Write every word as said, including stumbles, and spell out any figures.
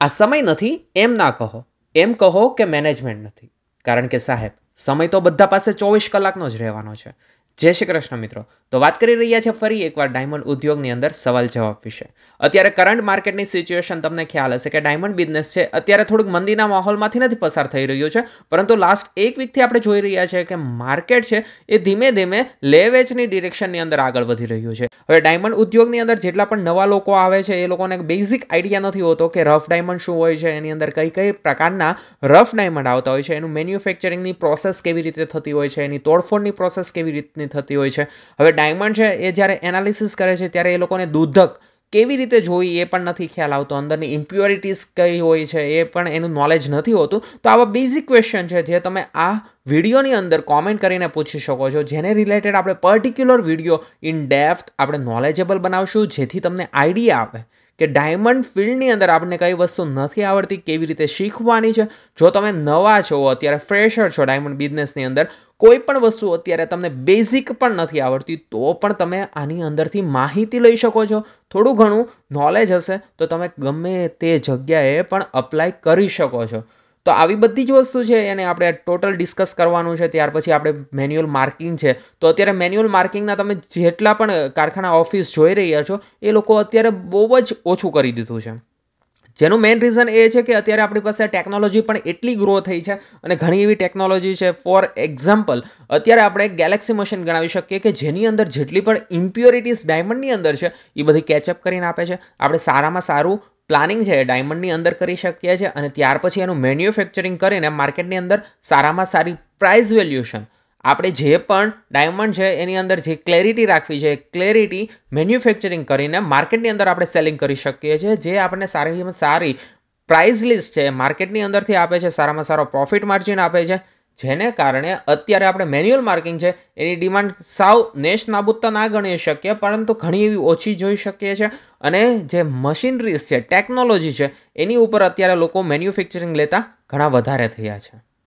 આ સમય નથી એમ ના કહો, એમ કહો કે મેનેજમેન્ટ નથી. કારણ કે સાહેબ, સમય તો બધા પાસે ચોવીસ કલાકનો જ રહેવાનો છે. જય શ્રી કૃષ્ણ મિત્રો. તો વાત કરી રહ્યા છે ફરી એકવાર ડાયમંડ ઉદ્યોગની અંદર સવાલ જવાબ વિશે. અત્યારે કરંટ માર્કેટની સિચ્યુએશન તમને ખ્યાલ હશે કે ડાયમંડ બિઝનેસ છે અત્યારે થોડુંક મંદીના માહોલમાંથી નથી પસાર થઈ રહ્યું છે, પરંતુ લાસ્ટ એક વીકથી આપણે જોઈ રહ્યા છે કે માર્કેટ છે એ ધીમે ધીમે લે વેચની ડિરેક્શનની અંદર આગળ વધી રહ્યું છે. હવે ડાયમંડ ઉદ્યોગની અંદર જેટલા પણ નવા લોકો આવે છે એ લોકોને બેઝિક આઈડિયા નથી હોતો કે રફ ડાયમંડ શું હોય છે, એની અંદર કઈ કઈ પ્રકારના રફ ડાયમંડ આવતા હોય છે, એનું મેન્યુફેક્ચરિંગની પ્રોસેસ કેવી રીતે થતી હોય છે, એની તોડફોડની પ્રોસેસ કેવી રીતની થતી હોય છે. હવે ડાયમંડ છે એ જ્યારે એનાલિસિસ કરે છે ત્યારે એ લોકોને દૂધક કેવી રીતે જોઈ એ પણ નથી ખ્યાલ આવતો, અંદરની ઇમ્પ્યોરિટીઝ કઈ હોય છે એ પણ એનું નોલેજ નથી હોતું. તો આવા બેઝિક ક્વેશ્ચન છે જે તમે આ વિડીયોની અંદર કોમેન્ટ કરીને પૂછી શકો છો, જેને રિલેટેડ આપણે પર્ટિક્યુલર વિડીયો ઇન ડેપ્થ આપણે નોલેજેબલ બનાવશું, જેથી તમને આઈડિયા આવે કે ડાયમંડ ફિલ્ડની અંદર આપણને કઈ વસ્તુ નથી આવડતી, કેવી રીતે શીખવાની છે. જો તમે નવા છો, અત્યારે ફ્રેશર છો ડાયમંડ બિઝનેસની અંદર, કોઈ પણ વસ્તુ અત્યારે તમને બેઝિક પણ નથી આવડતી, તો પણ તમે આની અંદરથી માહિતી લઈ શકો છો. થોડું ઘણું નોલેજ હશે તો તમે ગમે તે જગ્યાએ પણ અપ્લાય કરી શકો છો. તો આવી બધી જ વસ્તુ છે એને આપણે ટોટલ ડિસ્કસ કરવાનું છે. ત્યાર પછી આપણે મેન્યુઅલ માર્કિંગ છે, તો અત્યારે મેન્યુઅલ માર્કિંગના તમે જેટલા પણ કારખાના ઓફિસ જોઈ રહ્યા છો એ લોકો અત્યારે બહુ જ ઓછું કરી દીધું છે. જેનું મેઇન રીઝન એ છે કે અત્યારે આપણી પાસે ટેકનોલોજી પણ એટલી ગ્રો થઈ છે અને ઘણી એવી ટેકનોલોજી છે. ફોર એક્ઝામ્પલ, અત્યારે આપણે ગેલેક્સી મશીન ગણાવી શકીએ કે જેની અંદર જેટલી પણ ઇમ્પ્યોરિટીઝ ડાયમંડની અંદર છે એ બધી કેચઅપ કરીને આપે છે. આપણે સારામાં સારું પ્લાનિંગ છે એ ડાયમંડની અંદર કરી શકીએ છીએ અને ત્યાર પછી એનું મેન્યુફેક્ચરિંગ કરીને માર્કેટની અંદર સારામાં સારી પ્રાઇસ વેલ્યુએશન, આપણે જે પણ ડાયમંડ છે એની અંદર જે ક્લેરિટી રાખવી છે, ક્લેરિટી મેન્યુફેક્ચરિંગ કરીને માર્કેટની અંદર આપણે સેલિંગ કરી શકીએ છીએ, જે આપણને સારીમાં સારી પ્રાઇસ લિસ્ટ છે માર્કેટની અંદરથી આપે છે, સારામાં સારો પ્રોફિટ માર્જિન આપે છે. જેને કારણે અત્યારે આપણે મેન્યુઅલ માર્કિંગ છે એની ડિમાન્ડ સાવ નેશ નાબૂદ તો ના ગણી શકીએ, પરંતુ ઘણી એવી ઓછી જોઈ શકીએ છીએ. અને જે મશીનરીઝ છે, ટેકનોલોજી છે, એની ઉપર અત્યારે લોકો મેન્યુફેક્ચરિંગ લેતા ઘણા વધારે થયા છે.